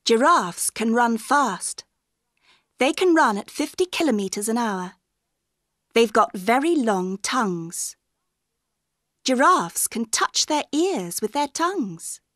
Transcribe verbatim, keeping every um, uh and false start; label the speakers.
Speaker 1: Giraffes can run fast. They can run at fifty kilometres an hour. They've got very long tongues. Giraffes can touch their ears with their tongues.